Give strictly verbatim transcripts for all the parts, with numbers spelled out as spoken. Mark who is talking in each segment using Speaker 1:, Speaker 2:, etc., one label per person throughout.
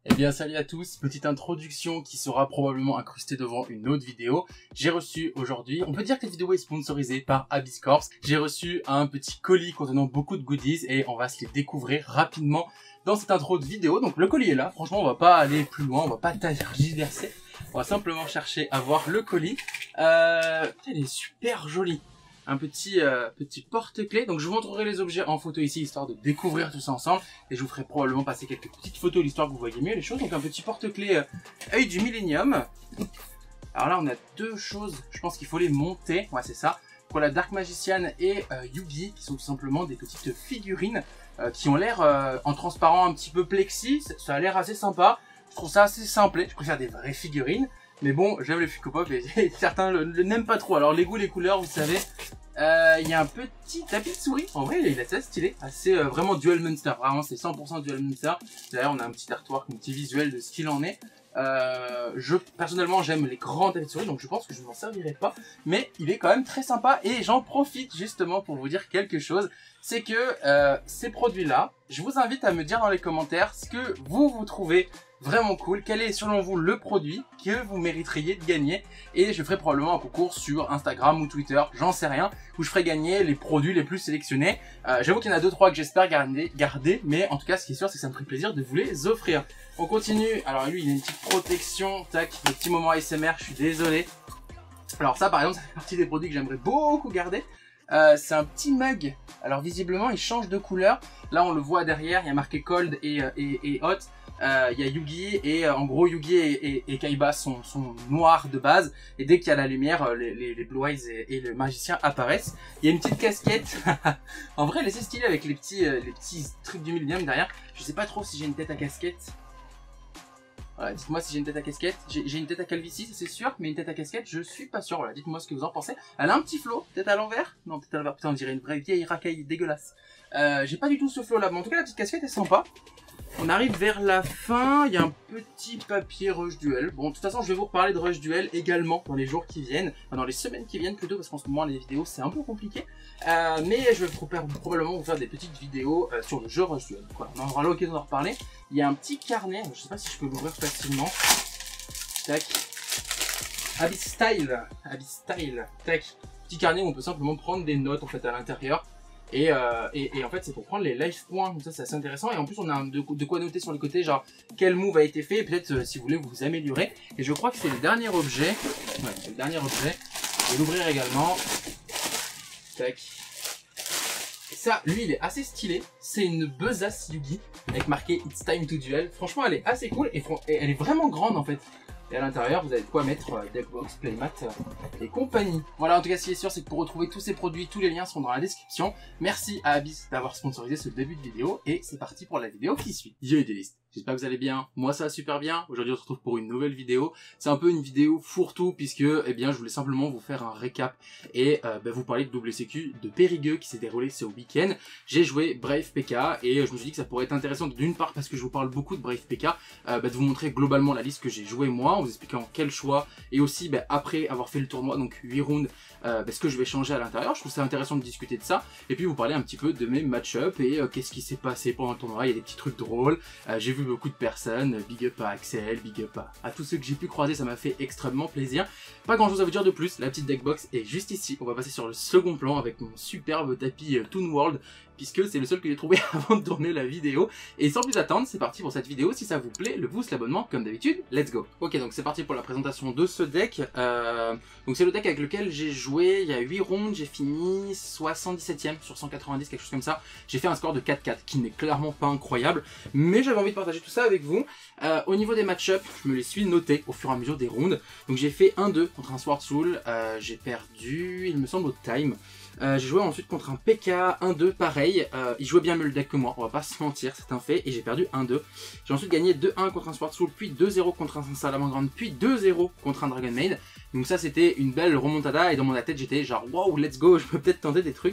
Speaker 1: Eh bien salut à tous, petite introduction qui sera probablement incrustée devant une autre vidéo. J'ai reçu aujourd'hui, on peut dire que la vidéo est sponsorisée par Abyss Corps. J'ai reçu un petit colis contenant beaucoup de goodies et on va se les découvrir rapidement dans cette intro de vidéo. Donc le colis est là, franchement on va pas aller plus loin, on va pas tergiverser. On va simplement chercher à voir le colis. Euh, il est super joli. Un petit euh, petit porte-clés. Donc je vous montrerai les objets en photo ici, histoire de découvrir tout ça ensemble. Et je vous ferai probablement passer quelques petites photos, l'histoire que vous voyez mieux les choses. Donc un petit porte-clés euh, œil du Millennium. Alors là on a deux choses, je pense qu'il faut les monter. Ouais c'est ça. Pour la Dark Magician et euh, Yugi, qui sont tout simplement des petites figurines euh, qui ont l'air euh, en transparent un petit peu plexi. Ça a l'air assez sympa. Je trouve ça assez simple. Je préfère des vraies figurines. Mais bon, j'aime les Funko Pop et certains le, le n'aiment pas trop. Alors les goûts, les couleurs, vous savez. Il euh, y a un petit tapis de souris. En vrai, il est assez stylé. Assez euh, vraiment Duel Monster. Vraiment, c'est cent pour cent Duel Monster. D'ailleurs, on a un petit artwork, un petit visuel de ce qu'il en est. Euh, je personnellement j'aime les grands tapis de souris, donc je pense que je ne m'en servirai pas, mais il est quand même très sympa. Et j'en profite justement pour vous dire quelque chose, c'est que euh, ces produits là, je vous invite à me dire dans les commentaires ce que vous vous trouvez vraiment cool, quel est selon vous le produit que vous mériteriez de gagner, et je ferai probablement un concours sur Instagram ou Twitter, j'en sais rien, où je ferai gagner les produits les plus sélectionnés. Euh, j'avoue qu'il y en a deux trois que j'espère garder, garder, mais en tout cas ce qui est sûr c'est que ça me ferait plaisir de vous les offrir. On continue. Alors lui il a une petite protection, tac, le petit moment A S M R, je suis désolé. Alors ça par exemple ça fait partie des produits que j'aimerais beaucoup garder. Euh, c'est un petit mug. Alors visiblement il change de couleur. Là on le voit derrière, il y a marqué cold et, et, et hot. Euh, il y a Yugi et euh, en gros Yugi et, et, et Kaiba sont, sont noirs de base, et dès qu'il y a la lumière les, les, les Blue Eyes et, et le magicien apparaissent. Il y a une petite casquette. En vrai elle est assez stylée avec les petits, euh, les petits trucs du Millennium derrière. Je sais pas trop si j'ai une tête à casquette. Voilà, dites-moi si j'ai une tête à casquette. J'ai une tête à calvitie, c'est sûr, mais une tête à casquette, je suis pas sûr. Voilà, dites-moi ce que vous en pensez. Elle a un petit flow, peut-être à l'envers. Non, peut-être à l'envers. Putain, on dirait une vraie vieille racaille dégueulasse. Euh, j'ai pas du tout ce flow là, mais en tout cas la petite casquette est sympa. On arrive vers la fin, il y a un petit papier Rush Duel. Bon, de toute façon, je vais vous reparler de Rush Duel également dans les jours qui viennent, enfin, dans les semaines qui viennent plutôt, parce qu'en ce moment, les vidéos, c'est un peu compliqué. Euh, mais je vais probablement vous faire des petites vidéos euh, sur le jeu Rush Duel. Voilà, on aura l'occasion d'en reparler. Il y a un petit carnet, je sais pas si je peux l'ouvrir facilement. Tac. Abyss Style. Abyss Style. Tac. Petit carnet où on peut simplement prendre des notes en fait à l'intérieur. Et, euh, et, et en fait c'est pour prendre les life points, donc ça c'est assez intéressant. Et en plus on a de, de quoi noter sur les côtés, genre quel move a été fait, et peut-être euh, si vous voulez vous améliorer. Et je crois que c'est le dernier objet. Ouais, c'est le dernier objet. Je vais l'ouvrir également. Tac. Et ça, lui il est assez stylé. C'est une besace Yugi avec marqué It's time to duel. Franchement elle est assez cool et, et elle est vraiment grande en fait. Et à l'intérieur, vous avez de quoi mettre euh, Deckbox, Playmat euh, et compagnie. Voilà, en tout cas, ce qui est sûr, c'est que pour retrouver tous ces produits, tous les liens seront dans la description. Merci à Abyss d'avoir sponsorisé ce début de vidéo. Et c'est parti pour la vidéo qui suit. Yo, Idéaliste. J'espère que vous allez bien. Moi, ça va super bien. Aujourd'hui, on se retrouve pour une nouvelle vidéo. C'est un peu une vidéo fourre-tout puisque, eh bien, je voulais simplement vous faire un récap et euh, bah, vous parler de W C Q de Périgueux qui s'est déroulé ce week-end. J'ai joué Brave P K et je me suis dit que ça pourrait être intéressant d'une part parce que je vous parle beaucoup de Brave P K, euh, bah, de vous montrer globalement la liste que j'ai joué moi, en vous expliquant quel choix et aussi bah, après avoir fait le tournoi, donc huit rounds, euh, bah, ce que je vais changer à l'intérieur. Je trouve ça intéressant de discuter de ça et puis vous parler un petit peu de mes match-up et euh, qu'est-ce qui s'est passé pendant le tournoi. Il y a des petits trucs drôles. Euh, j'ai vu beaucoup de personnes, big up à Axel, big up à, à tous ceux que j'ai pu croiser, ça m'a fait extrêmement plaisir. Pas grand chose à vous dire de plus, la petite deckbox est juste ici. On va passer sur le second plan avec mon superbe tapis euh, Toon World, puisque c'est le seul que j'ai trouvé avant de tourner la vidéo. Et sans plus attendre, c'est parti pour cette vidéo. Si ça vous plaît, le pouce, l'abonnement, comme d'habitude, let's go. Ok, donc c'est parti pour la présentation de ce deck. Euh, donc c'est le deck avec lequel j'ai joué il y a huit rounds, j'ai fini soixante-dix-septième sur cent quatre-vingt-dix, quelque chose comme ça. J'ai fait un score de quatre quatre, qui n'est clairement pas incroyable, mais j'avais envie de partager tout ça avec vous. Euh, au niveau des match-up, je me les suis notés au fur et à mesure des rounds. Donc j'ai fait un deux contre un Sword Soul, euh, j'ai perdu, il me semble, au time. Euh, j'ai joué ensuite contre un P K un deux pareil, euh, il jouait bien mieux le deck que moi, on va pas se mentir, c'est un fait, et j'ai perdu un deux. J'ai ensuite gagné deux un contre un Sword Soul, puis deux zéro contre un Salamandre, puis deux zéro contre un Dragon Maid. Donc ça c'était une belle remontada, et dans mon tête j'étais genre wow, let's go, je peux peut-être tenter des trucs.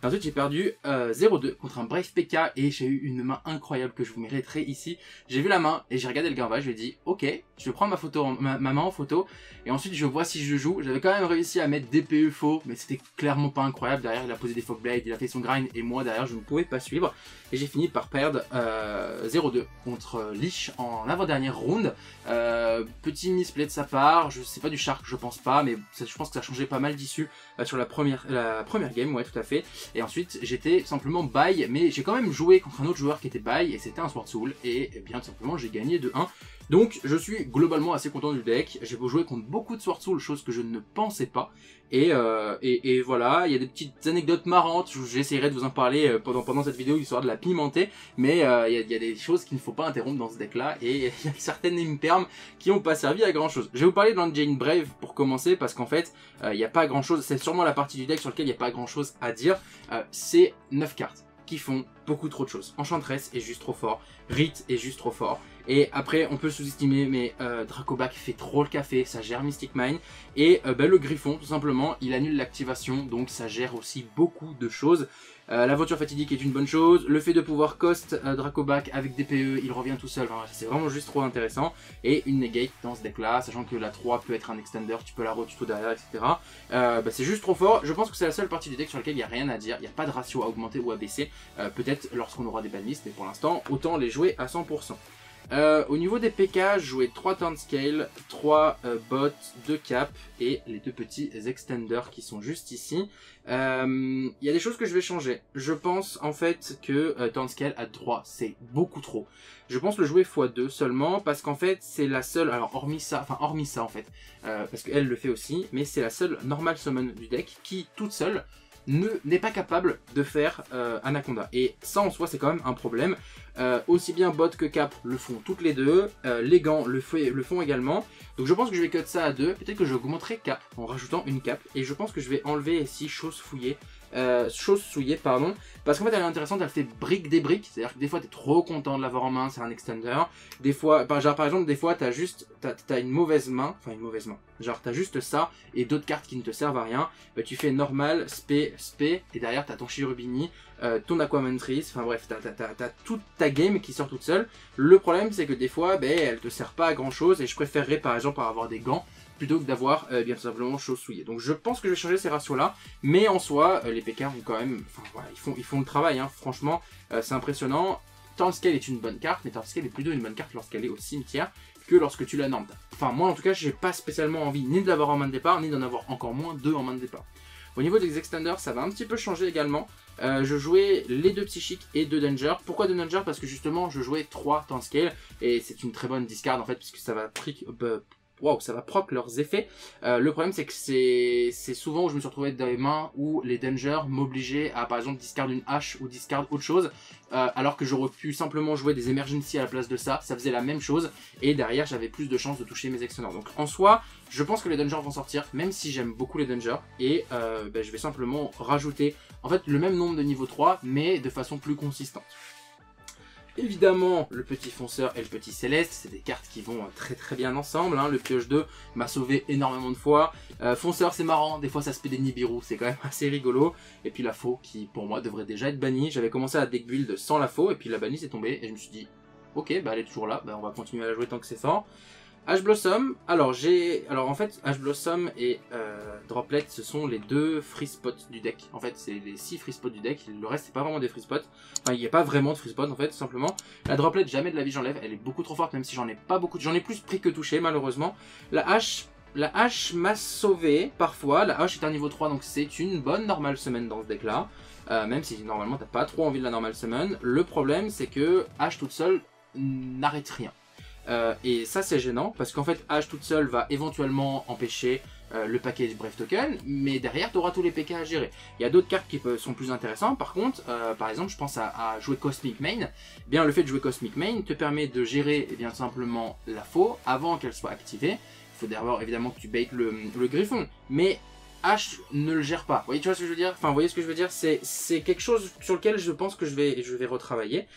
Speaker 1: Et ensuite j'ai perdu euh, zéro deux contre un Brave P K et j'ai eu une main incroyable que je vous mériterai ici. J'ai vu la main et j'ai regardé le gain, je lui ai dit ok, je vais prendre ma, photo en, ma, ma main en photo et ensuite je vois si je joue. J'avais quand même réussi à mettre D P E faux, mais c'était clairement pas incroyable. Derrière il a posé des fog blades, il a fait son grind et moi derrière je ne pouvais pas suivre. Et j'ai fini par perdre euh, zéro deux contre Lich en avant-dernière round. Euh, petit misplay de sa part, je sais pas du Shark, je pense pas, mais ça, je pense que ça a changé pas mal d'issue euh, sur la première, la première game, ouais tout à fait. Et ensuite j'étais simplement bye, mais j'ai quand même joué contre un autre joueur qui était bye et c'était un Sword Soul et, et bien tout simplement j'ai gagné de un. Donc je suis globalement assez content du deck. J'ai beau jouer contre beaucoup de Sword Soul, chose que je ne pensais pas. Et, euh, et, et voilà, il y a des petites anecdotes marrantes, j'essaierai de vous en parler pendant, pendant cette vidéo, histoire de la pimenter, mais euh, il, y a, il y a des choses qu'il ne faut pas interrompre dans ce deck là, et il y a certaines impermes qui n'ont pas servi à grand chose. Je vais vous parler de l'Engine Brave pour commencer, parce qu'en fait, euh, il n'y a pas grand chose, c'est sûrement la partie du deck sur laquelle il n'y a pas grand chose à dire, euh, c'est neuf cartes qui font beaucoup trop de choses. Enchantress est juste trop fort, Rite est juste trop fort, et après on peut sous-estimer, mais euh, Dracoback fait trop le café, ça gère Mystic Mine, et euh, bah, le Griffon tout simplement, il annule l'activation, donc ça gère aussi beaucoup de choses. Euh, L'aventure fatidique est une bonne chose, le fait de pouvoir cost euh, Dracoback avec D P E, il revient tout seul, enfin, c'est vraiment juste trop intéressant, et une negate dans ce deck là, sachant que la trois peut être un extender, tu peux la retuto derrière, et cetera. Euh, bah, c'est juste trop fort, je pense que c'est la seule partie du deck sur laquelle il n'y a rien à dire, il n'y a pas de ratio à augmenter ou à baisser, euh, peut-être lorsqu'on aura des banlists, mais pour l'instant, autant les jouer à cent pour cent. Euh, au niveau des P K, je jouais trois Turnscale, trois euh, bots, deux cap et les deux petits extenders qui sont juste ici. Il euh, y a des choses que je vais changer. Je pense en fait que euh, Turnscale à trois c'est beaucoup trop. Je pense le jouer fois deux seulement parce qu'en fait c'est la seule, alors hormis ça, enfin hormis ça en fait, euh, parce qu'elle le fait aussi, mais c'est la seule normal summon du deck qui toute seule n'est pas capable de faire euh, Anaconda. Et ça en soi c'est quand même un problème. Euh, aussi bien bot que cap le font toutes les deux, euh, les gants le, le font également. Donc je pense que je vais cut ça à deux, peut-être que je augmenterai cap en rajoutant une cap. Et je pense que je vais enlever ici chose fouillée. Euh, chose souillée pardon, parce qu'en fait elle est intéressante, elle fait brique des briques, c'est à dire que des fois t'es trop content de l'avoir en main, c'est un extender, des fois, par, genre par exemple des fois t'as juste, t'as as une mauvaise main, enfin une mauvaise main, genre t'as juste ça et d'autres cartes qui ne te servent à rien, bah, tu fais normal, spé, spé, et derrière t'as ton Chirubini, euh, ton Aquamantris, enfin bref, t'as toute ta game qui sort toute seule. Le problème c'est que des fois bah, elle te sert pas à grand chose et je préférerais par exemple avoir des gants plutôt que d'avoir euh, bien tout simplement chose souillée. Donc je pense que je vais changer ces ratios là, mais en soi euh, les P K vont quand même, enfin voilà, ils font, ils font le travail, hein. Franchement euh, c'est impressionnant. Turnscale est une bonne carte, mais Turnscale est plutôt une bonne carte lorsqu'elle est au cimetière que lorsque tu la normes. Enfin moi en tout cas j'ai pas spécialement envie ni de l'avoir en main de départ, ni d'en avoir encore moins deux en main de départ. Au niveau des extenders, ça va un petit peu changer également. Euh, je jouais les deux psychiques et deux danger. Pourquoi deux danger? Parce que justement je jouais trois Turnscale et c'est une très bonne discard en fait, puisque ça va prick, euh, wow, ça va proc leurs effets. Euh, le problème c'est que c'est souvent où je me suis retrouvé dans les mains où les dangers m'obligeaient à par exemple discard une hache ou discard autre chose, euh, alors que j'aurais pu simplement jouer des emergency à la place de ça, ça faisait la même chose et derrière j'avais plus de chances de toucher mes extenders. Donc en soi je pense que les dangers vont sortir, même si j'aime beaucoup les dangers, et euh, ben, je vais simplement rajouter en fait le même nombre de niveau trois mais de façon plus consistante. Évidemment, le petit fonceur et le petit céleste, c'est des cartes qui vont très très bien ensemble, hein. Le pioche deux m'a sauvé énormément de fois. Euh, fonceur c'est marrant, des fois ça se fait des Nibiru, c'est quand même assez rigolo. Et puis la faux qui pour moi devrait déjà être bannie. J'avais commencé à deck build sans la faux et puis la bannie s'est tombée et je me suis dit ok bah elle est toujours là, bah, on va continuer à la jouer tant que c'est fort. Ash Blossom, alors j'ai, alors en fait Ash Blossom et euh, Droplet ce sont les deux free spots du deck. En fait c'est les six free spots du deck, le reste c'est pas vraiment des free spots. Enfin il n'y a pas vraiment de free spots en fait tout simplement. La Droplet jamais de la vie j'enlève, elle est beaucoup trop forte même si j'en ai pas beaucoup, j'en ai plus pris que touché malheureusement. La hache, la hache m'a sauvé parfois, la hache est un niveau trois donc c'est une bonne normal summon dans ce deck là. Euh, même si normalement t'as pas trop envie de la normal summon. Le problème c'est que hache toute seule n'arrête rien. Euh, et ça c'est gênant parce qu'en fait H toute seule va éventuellement empêcher euh, le package Brave Token, mais derrière tu auras tous les P K à gérer. Il y a d'autres cartes qui peuvent, sont plus intéressantes par contre, euh, par exemple je pense à, à jouer Cosmic Main. Eh bien le fait de jouer Cosmic Main te permet de gérer eh bien, simplement la faux avant qu'elle soit activée. Il faut d'abord évidemment que tu baites le, le Griffon, mais H ne le gère pas. Vous voyez, tu vois ce que je veux dire? Enfin, vous voyez ce que je veux dire? C'est quelque chose sur lequel je pense que je vais, je vais retravailler.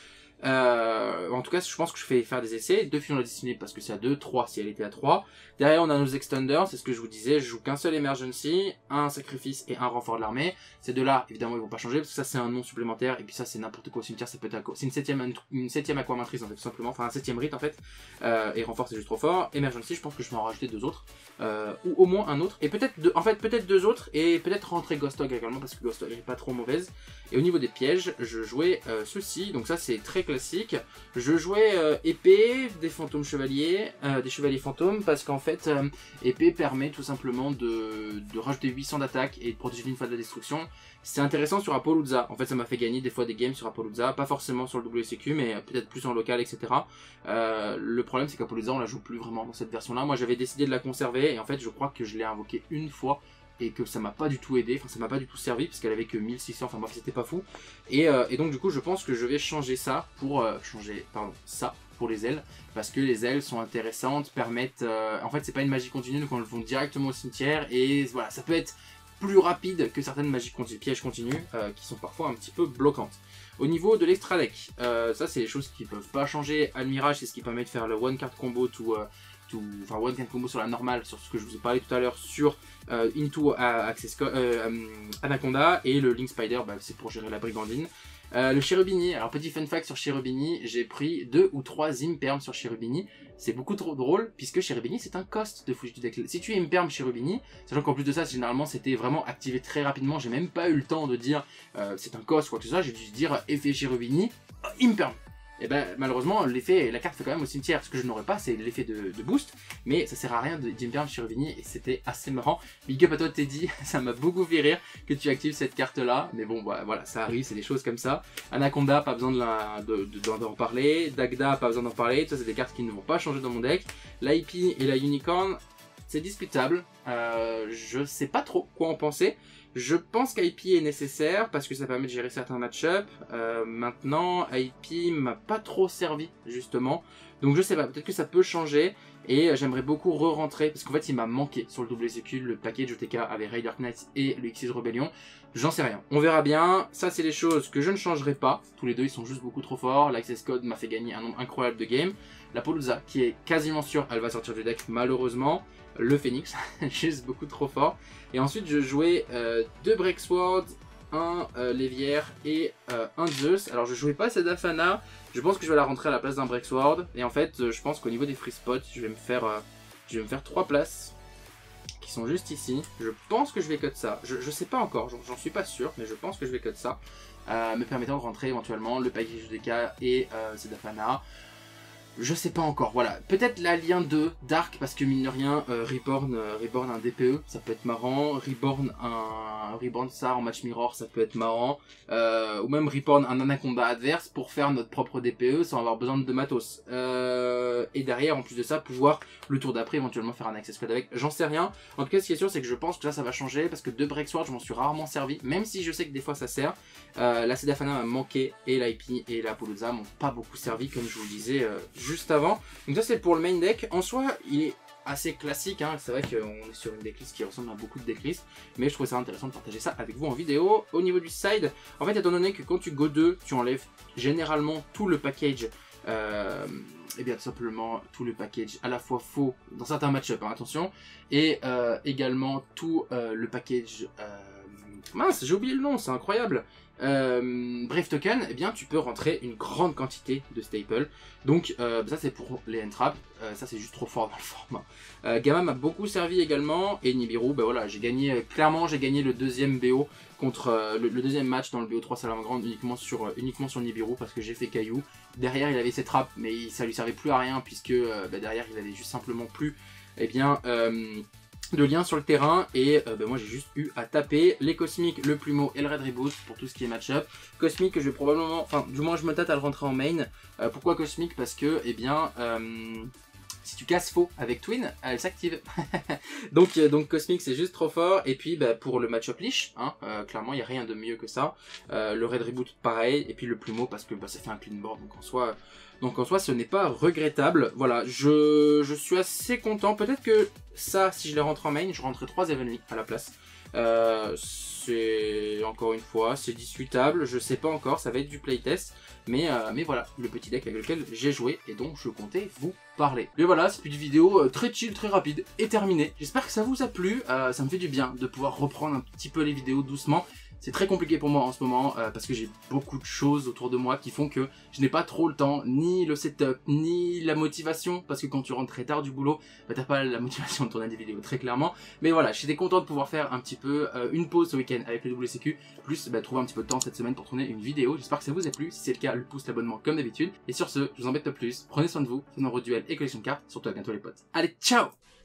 Speaker 1: Euh, en tout cas, je pense que je fais faire des essais. Deux Fusion de la Destinée parce que c'est à deux, trois si elle était à trois. Derrière, on a nos Extenders, c'est ce que je vous disais, je joue qu'un seul Emergency, un Sacrifice et un Renfort de l'armée. Ces deux-là, évidemment, ils vont pas changer parce que ça c'est un nom supplémentaire et puis ça c'est n'importe quoi au cimetière, ça peut être c'est une septième une septième aquamatrice en fait tout simplement, enfin un septième rite en fait. Euh, et Renfort c'est juste trop fort. Emergency, je pense que je vais en rajouter deux autres euh, ou au moins un autre et peut-être deux, en fait peut-être deux autres et peut-être rentrer Ghost Hog également parce que Ghost Hog est pas trop mauvaise. Et au niveau des pièges, je jouais euh, ceci, donc ça c'est très classique. Je jouais euh, épée, des fantômes chevaliers, euh, des chevaliers fantômes, parce qu'en fait, euh, épée permet tout simplement de, de rajouter huit cents d'attaque et de protéger d'une fois de la destruction. C'est intéressant sur Apollousa, en fait ça m'a fait gagner des fois des games sur Apollousa, pas forcément sur le W C Q, mais peut-être plus en local, et cetera. Euh, le problème c'est qu'Apollousa on la joue plus vraiment dans cette version-là. Moi j'avais décidé de la conserver, et en fait je crois que je l'ai invoquée une fois, et que ça m'a pas du tout aidé, enfin ça m'a pas du tout servi parce qu'elle avait que mille six cents, enfin bref c'était pas fou. Et, euh, et donc du coup je pense que je vais changer ça pour euh, changer pardon ça pour les ailes, parce que les ailes sont intéressantes, permettent euh, en fait c'est pas une magie continue donc on le vont directement au cimetière et voilà ça peut être plus rapide que certaines magies continu pièges continus euh, qui sont parfois un petit peu bloquantes. Au niveau de l'extra deck, euh, ça c'est les choses qui peuvent pas changer. Admirage c'est ce qui permet de faire le one card combo to euh, enfin one card combo sur la normale, sur ce que je vous ai parlé tout à l'heure sur euh, Into euh, Access euh, euh, Anaconda, et le Link Spider bah, c'est pour gérer la brigandine. Euh, le Cherubini, alors petit fun fact sur Cherubini, j'ai pris deux ou trois Imperm sur Cherubini. C'est beaucoup trop drôle puisque Cherubini c'est un cost de Fugitive deck. Si tu es Imperm Cherubini, sachant qu'en plus de ça généralement c'était vraiment activé très rapidement, j'ai même pas eu le temps de dire euh, c'est un cost ou quoi que ce soit, j'ai dû dire effet Cherubini, euh, Imperm. Et ben malheureusement l'effet, la carte fait quand même au cimetière. Ce que je n'aurais pas c'est l'effet de, de boost, mais ça sert à rien d'Imperm Cherubini et c'était assez marrant. Big up à toi Teddy, ça m'a beaucoup fait rire que tu actives cette carte là, mais bon bah, voilà ça arrive, c'est des choses comme ça. Anaconda pas besoin d'en de de, de, de, parler, Dagda pas besoin d'en parler, ça c'est des cartes qui ne vont pas changer dans mon deck. L'I P et la Unicorn c'est discutable, euh, je sais pas trop quoi en penser. Je pense qu'I P est nécessaire parce que ça permet de gérer certains match-up. Euh, maintenant, I P m'a pas trop servi justement. Donc je sais pas, peut-être que ça peut changer. Et j'aimerais beaucoup re-rentrer parce qu'en fait il m'a manqué sur le W C Q le package O T K avec Raider Knights et le X six Rebellion. J'en sais rien, on verra bien. Ça c'est les choses que je ne changerai pas. Tous les deux ils sont juste beaucoup trop forts. L'Access Code m'a fait gagner un nombre incroyable de games. La Apollousa qui est quasiment sûre, elle va sortir du deck malheureusement. Le Phoenix, juste beaucoup trop fort. Et ensuite je jouais euh, deux Breakswords, un euh, Lévière et euh, un Zeus. Alors je jouais pas cette Afana, je pense que je vais la rentrer à la place d'un Breaksword. Et en fait euh, je pense qu'au niveau des free spots, je vais me faire euh, je vais me faire trois places qui sont juste ici. Je pense que je vais cut ça, je, je sais pas encore, j'en suis pas sûr, mais je pense que je vais cut ça, euh, me permettant de rentrer éventuellement le package de D K et euh, cette Afana. Je sais pas encore, voilà. Peut-être l'Alien deux, Dark, parce que mine de rien, euh, Reborn, euh, Reborn un D P E, ça peut être marrant. Reborn un Reborn ça en match mirror, ça peut être marrant. Euh, ou même Reborn un Anaconda adverse pour faire notre propre D P E sans avoir besoin de matos. Euh, et derrière, en plus de ça, pouvoir le tour d'après éventuellement faire un access code avec. J'en sais rien. En tout cas, ce qui est sûr, c'est que je pense que là, ça va changer parce que deux Breaksword, je m'en suis rarement servi, même si je sais que des fois ça sert. Euh, la Sedafana m'a manqué et l'I P et la Apollousa m'ont pas beaucoup servi, comme je vous le disais euh, juste avant. Donc ça c'est pour le main deck. En soi il est assez classique, hein. C'est vrai qu'on est sur une decklist qui ressemble à beaucoup de decklists, mais je trouvais ça intéressant de partager ça avec vous en vidéo. Au niveau du side, en fait étant donné que quand tu go deux, tu enlèves généralement tout le package, euh, et bien tout simplement tout le package à la fois faux dans certains match-up, hein, attention, et euh, également tout euh, le package... Euh, mince, j'ai oublié le nom, c'est incroyable. Euh, Brave Token, eh bien tu peux rentrer une grande quantité de staples. Donc euh, ça c'est pour les entraps, euh, ça c'est juste trop fort dans le format. Euh, Gamma m'a beaucoup servi également, et Nibiru, ben voilà, j'ai gagné, euh, clairement j'ai gagné le deuxième B O contre euh, le, le deuxième match dans le B O trois Salamandre uniquement sur, euh, uniquement sur Nibiru parce que j'ai fait caillou. Derrière il avait ses trappes, mais il, ça lui servait plus à rien puisque euh, ben, derrière il avait juste simplement plus, eh bien... Euh, de liens sur le terrain et euh, ben moi j'ai juste eu à taper les Cosmiques, le Plumeau et le Red Reboot pour tout ce qui est match-up. Cosmique que je vais probablement, enfin du moins je me tâte à le rentrer en main. Euh, pourquoi Cosmique? Parce que eh bien euh, si tu casses faux avec Twin, elle s'active. donc, euh, donc Cosmique c'est juste trop fort. Et puis bah, pour le match-up liche, hein, euh, clairement il n'y a rien de mieux que ça. Euh, le Red Reboot pareil, et puis le Plumeau parce que bah, ça fait un clean board, donc en soi... Donc en soi ce n'est pas regrettable. Voilà, je, je suis assez content. Peut-être que ça, si je les rentre en main, je rentrerai trois Evenly à la place. Euh, c'est encore une fois, c'est discutable, je sais pas encore, ça va être du playtest, mais, euh, mais voilà, le petit deck avec lequel j'ai joué et dont je comptais vous parler. Mais voilà, cette petite vidéo euh, très chill, très rapide est terminée. J'espère que ça vous a plu, euh, ça me fait du bien de pouvoir reprendre un petit peu les vidéos doucement. C'est très compliqué pour moi en ce moment euh, parce que j'ai beaucoup de choses autour de moi qui font que je n'ai pas trop le temps, ni le setup, ni la motivation, parce que quand tu rentres très tard du boulot, bah, t'as pas la motivation de tourner des vidéos très clairement. Mais voilà, j'étais content de pouvoir faire un petit peu euh, une pause ce week-end avec le W C Q, plus bah, trouver un petit peu de temps cette semaine pour tourner une vidéo. J'espère que ça vous a plu, si c'est le cas, le pouce, l'abonnement comme d'habitude. Et sur ce, je vous embête pas plus, prenez soin de vous, c'est nombreux duels et collection de cartes, surtout à bientôt les potes. Allez, ciao!